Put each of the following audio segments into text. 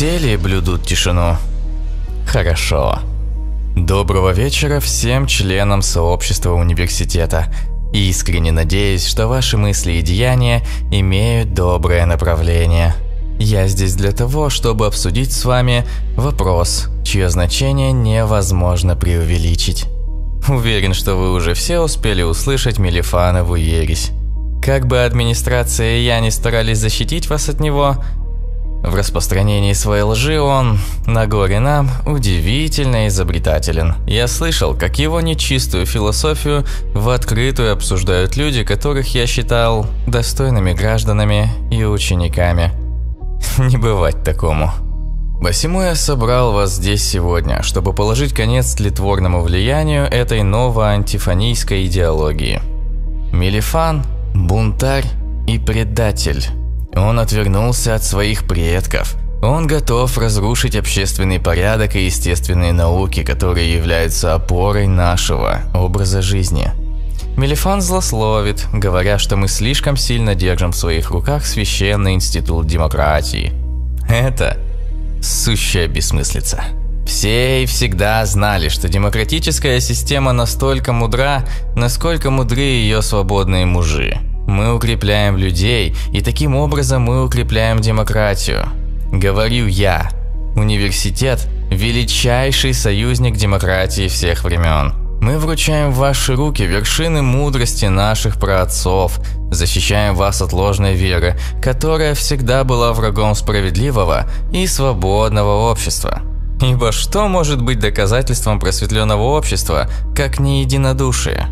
Все ли блюдут тишину? Хорошо. Доброго вечера всем членам сообщества университета. Искренне надеюсь, что ваши мысли и деяния имеют доброе направление. Я здесь для того, чтобы обсудить с вами вопрос, чье значение невозможно преувеличить. Уверен, что вы уже все успели услышать Мелифанову ересь. Как бы администрация и я ни старались защитить вас от него, в распространении своей лжи он, на горе нам, удивительно изобретателен. Я слышал, как его нечистую философию в открытую обсуждают люди, которых я считал достойными гражданами и учениками. Не бывать такому. Посему я собрал вас здесь сегодня, чтобы положить конец тлетворному влиянию этой новоантифонийской идеологии. Мелифан – бунтарь и предатель. Он отвернулся от своих предков. Он готов разрушить общественный порядок и естественные науки, которые являются опорой нашего образа жизни. Мелифан злословит, говоря, что мы слишком сильно держим в своих руках священный институт демократии. Это сущая бессмыслица. Все и всегда знали, что демократическая система настолько мудра, насколько мудры ее свободные мужи. Мы укрепляем людей, и таким образом мы укрепляем демократию. Говорю я. Университет – величайший союзник демократии всех времен. Мы вручаем в ваши руки вершины мудрости наших праотцов, защищаем вас от ложной веры, которая всегда была врагом справедливого и свободного общества. Ибо что может быть доказательством просветленного общества, как не единодушие?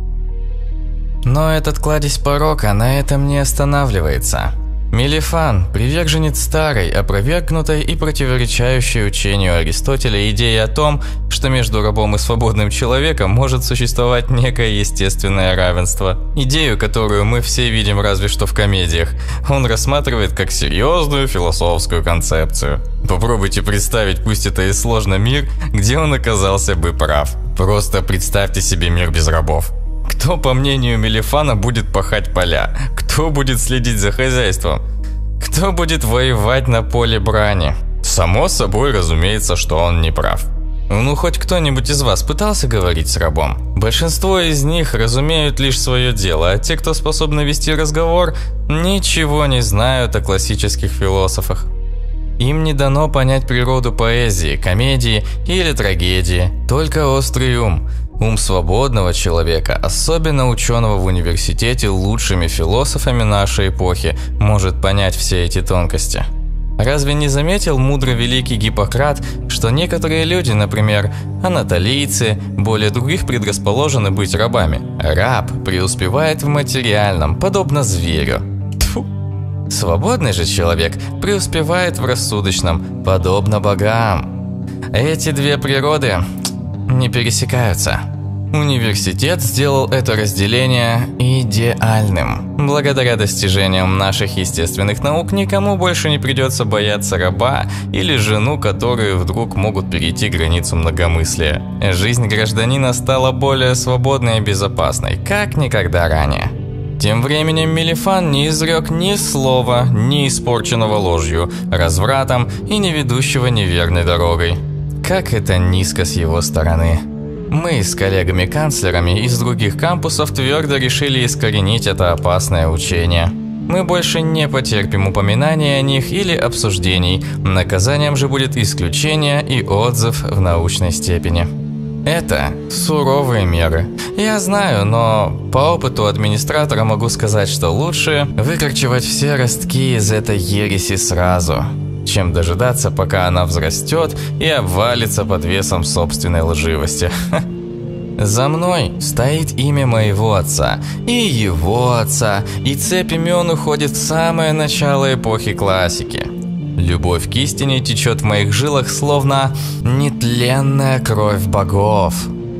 Но этот кладезь порока на этом не останавливается. Мелифан – приверженец старой, опровергнутой и противоречащей учению Аристотеля идеи о том, что между рабом и свободным человеком может существовать некое естественное равенство. Идею, которую мы все видим разве что в комедиях, он рассматривает как серьезную философскую концепцию. Попробуйте представить, пусть это и сложно, мир, где он оказался бы прав. Просто представьте себе мир без рабов. Кто, по мнению Мелифана, будет пахать поля? Кто будет следить за хозяйством? Кто будет воевать на поле брани? Само собой, разумеется, что он не прав. Ну, хоть кто-нибудь из вас пытался говорить с рабом? Большинство из них разумеют лишь свое дело, а те, кто способны вести разговор, ничего не знают о классических философах. Им не дано понять природу поэзии, комедии или трагедии, только острый ум. Ум свободного человека, особенно ученого в университете, лучшими философами нашей эпохи, может понять все эти тонкости. Разве не заметил мудрый великий Гиппократ, что некоторые люди, например, анатолийцы, более других предрасположены быть рабами? Раб преуспевает в материальном, подобно зверю. Тьфу. Свободный же человек преуспевает в рассудочном, подобно богам. Эти две природы не пересекаются. Университет сделал это разделение идеальным. Благодаря достижениям наших естественных наук никому больше не придется бояться раба или жену, которые вдруг могут перейти границу многомыслия. Жизнь гражданина стала более свободной и безопасной, как никогда ранее. Тем временем Мелифан не изрек ни слова, ни испорченного ложью, развратом и не ведущего неверной дорогой. Как это низко с его стороны. Мы с коллегами-канцлерами из других кампусов твердо решили искоренить это опасное учение. Мы больше не потерпим упоминания о них или обсуждений, наказанием же будет исключение и отзыв в научной степени. Это суровые меры. Я знаю, но по опыту администратора могу сказать, что лучше выкорчевать все ростки из этой ереси сразу, чем дожидаться, пока она взрастет и обвалится под весом собственной лживости. За мной стоит имя моего отца, и его отца, и цепь имен уходит в самое начало эпохи классики. Любовь к истине течет в моих жилах, словно нетленная кровь богов.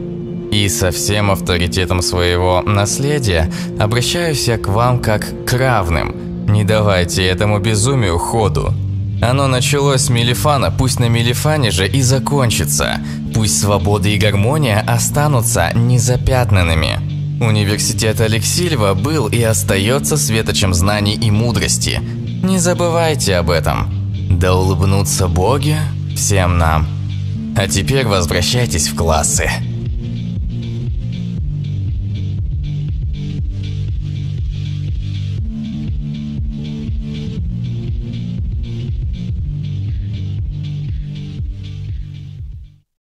И со всем авторитетом своего наследия обращаюсь я к вам как к равным. Не давайте этому безумию ходу. Оно началось с Мелифана, пусть на Мелифане же и закончится. Пусть свобода и гармония останутся незапятнанными. Университет Алексильева был и остается светочем знаний и мудрости. Не забывайте об этом. Да улыбнутся боги всем нам. А теперь возвращайтесь в классы.